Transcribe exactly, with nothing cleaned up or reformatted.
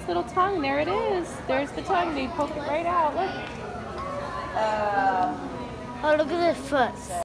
nice little tongue. There it is. There's the tongue. They poke it right out. Look. Oh, look at this foot.